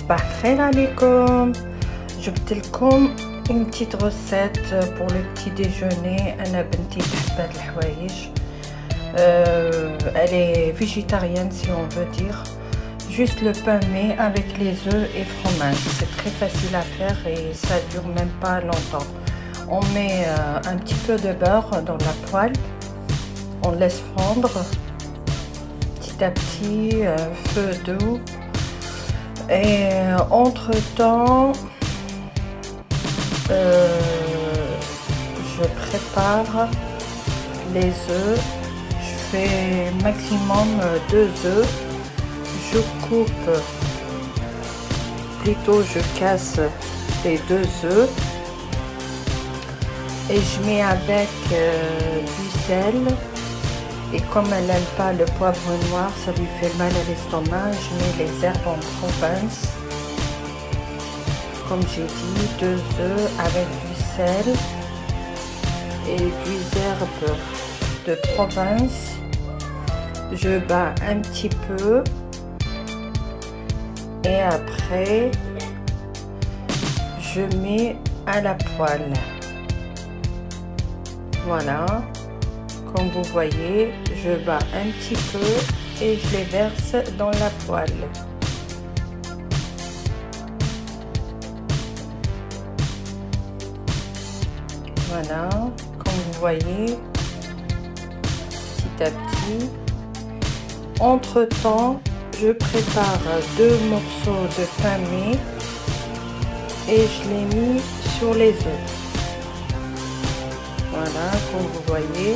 صباح الخير عليكم. جبت لكم une petite recette pour le petit déjeuner. أنا بنتي تحب هاد الحوايج. Elle est végétarienne si on veut dire. Juste le pain mais avec les œufs et fromage. C'est très facile à faire et ça dure même pas longtemps. On met un petit peu de beurre dans la poêle. On laisse fondre petit à petit, feu doux. Et entre temps, je prépare les œufs. Je fais maximum 2 œufs. Je coupe, plutôt je casse les 2 œufs et je mets avec du sel. Et comme elle n'aime pas le poivre noir, ça lui fait mal à l'estomac, je mets les herbes en Provence. Comme j'ai dit, 2 œufs avec du sel et des herbes de Provence. Je bats un petit peu et après je mets à la poêle. Voilà. Comme vous voyez, je bats un petit peu et je les verse dans la poêle. Voilà, comme vous voyez, petit à petit. Entre-temps, je prépare 2 morceaux de pain mai et je les mets sur les œufs. Voilà, comme vous voyez.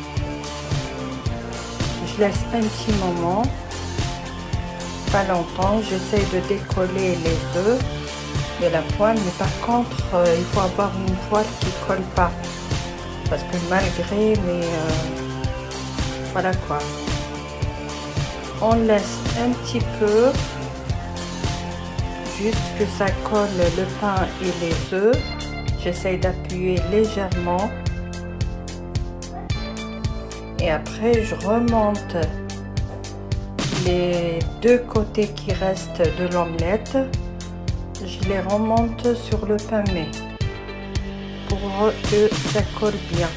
Je laisse un petit moment, pas longtemps. J'essaie de décoller les œufs de la poêle, mais par contre, il faut avoir une poêle qui colle pas, parce que malgré, mais voilà quoi. On laisse un petit peu, juste que ça colle le pain et les œufs. J'essaie d'appuyer légèrement. Et après, je remonte les 2 côtés qui restent de l'omelette. Je les remonte sur le pain mai pour que ça colle bien.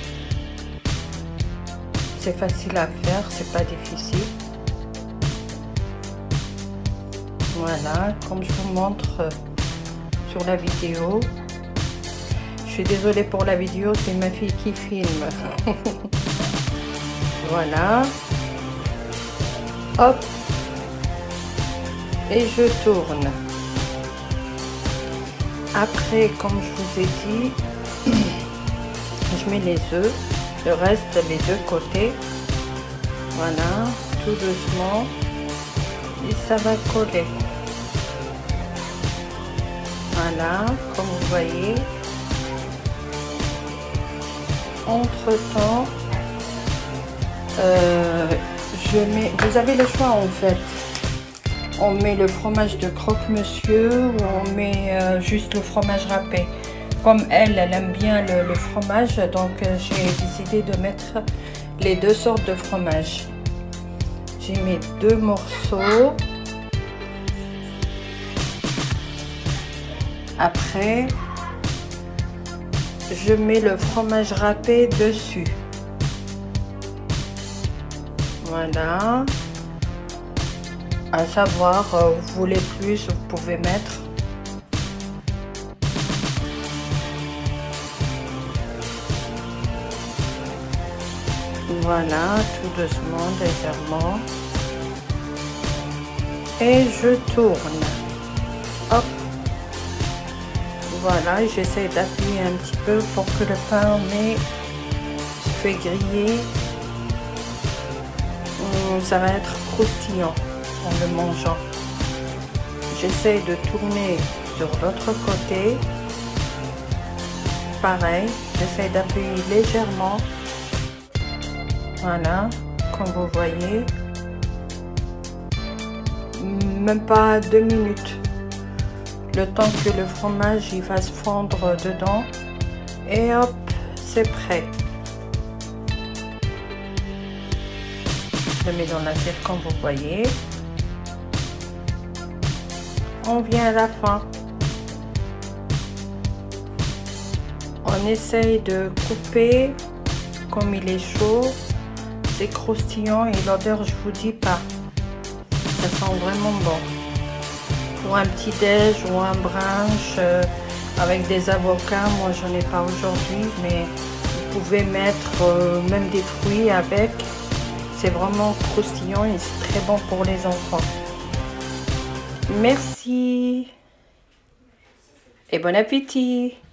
C'est facile à faire, c'est pas difficile. Voilà, comme je vous montre sur la vidéo. Je suis désolée pour la vidéo, c'est ma fille qui filme. Voilà, hop, et je tourne. Après, comme je vous ai dit, je mets les œufs, le reste les 2 côtés. Voilà, tout doucement, et ça va coller. Voilà, comme vous voyez. Entre-temps, je mets, vous avez le choix en fait. On met le fromage de croque-monsieur ou on met juste le fromage râpé. Comme elle aime bien le fromage, donc j'ai décidé de mettre les 2 sortes de fromage. J'ai mis 2 morceaux. Après, je mets le fromage râpé dessus. Voilà, à savoir, vous voulez plus, vous pouvez mettre. Voilà, tout doucement, légèrement. Et je tourne. Hop. Voilà, j'essaie d'appuyer un petit peu pour que le pain mais se fait griller. Ça va être croustillant en le mangeant. J'essaie de tourner sur l'autre côté. Pareil, j'essaie d'appuyer légèrement. Voilà, comme vous voyez. Même pas 2 minutes. Le temps que le fromage il va se fondre dedans. Et hop, c'est prêt. Je le mets dans l'assiette comme vous voyez. on vient à la fin. On essaye de couper comme il est chaud. C'est croustillant et l'odeur, je vous dis pas. Ça sent vraiment bon. Pour un petit déj ou un brunch avec des avocats, moi j'en ai pas aujourd'hui, mais vous pouvez mettre même des fruits avec. C'est vraiment croustillant et c'est très bon pour les enfants. Merci et bon appétit!